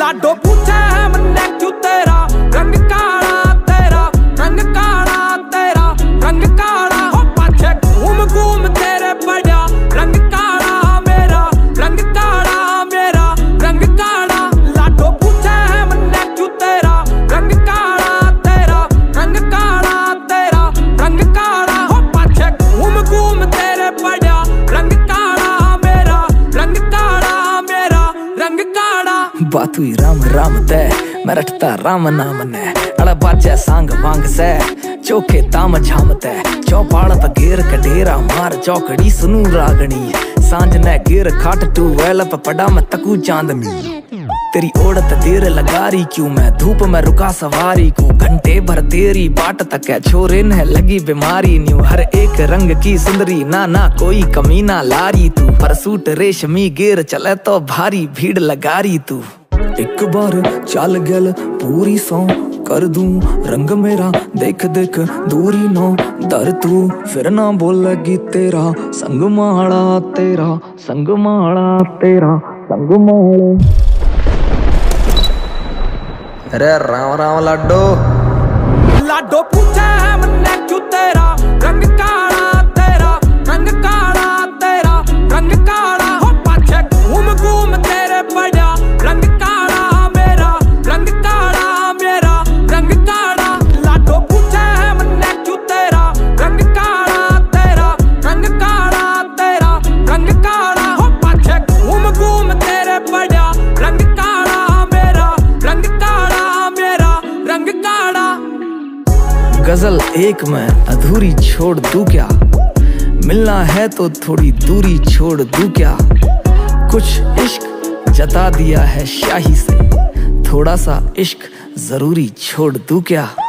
लाडो पूछे है मन्ने क्यों तेरा रंग काला, तेरा रंग काला, तेरा रंग काला। हो पाछे घूम घूम तेरे पड़ा रंग काला मेरा, रंग काला मेरा, रंग काला। लाडो पूछे है मन्ने क्यों तेरा रंग काला, तेरा रंग काला, तेरा रंग काला। हो पाछे घूम घूम तेरे पड़ा रंग काला मेरा, रंग काला मेरा, रंग काला। बात हुई राम राम दे मैं रटता राम नाम ने अड़ा बाजे सांग वांग से चौके ताम झाम ते चौपाड़ त घेर कडेरा मार चौकड़ी सुनू रागणी सांझ ने घेर खाट टू वेल पे पड़ा मैं तकू चांदनी। तेरी ओढ़त देर लगारी क्यों मैं धूप में रुका सवारी को घंटे भर तेरी बाट तक है छोरे ने लगी बीमारी न्यू हर एक रंग की सुंदरी ना ना कोई कमी ना लारी तू पर सूट रेशमी गेर चले तो भारी भीड़ लगारी तू। एक बार चल गल पूरी सौ कर दूं रंग मेरा देख देख दूरी नो दर तू फिर ना बोलेगी तेरा संग माड़ा, तेरा संग माड़ा, तेरा संग माड़ा। अरे राम राम लाडो। लाडो पूछे है मन्ने क्यों तेरा रंग काला, तेरा रंग काला, तेरा रंग काला। हो पाछे घूम घूम तेरे पड़ा रंग काला मेरा, रंग काला मेरा, रंग काला। लाडो पूछे है मन्ने क्यों तेरा रंग काला, तेरा रंग काला, तेरा रंग काला। हो पाछे घूम घूम तेरे पड़ा रंग काला मेरा, रंग काला मेरा, रंग काला। गजल एक में अधूरी छोड़ दूं क्या, मिलना है तो थोड़ी दूरी छोड़ दूं क्या। कुछ इश्क जता दिया है शाही से थोड़ा सा इश्क जरूरी छोड़ दूं क्या।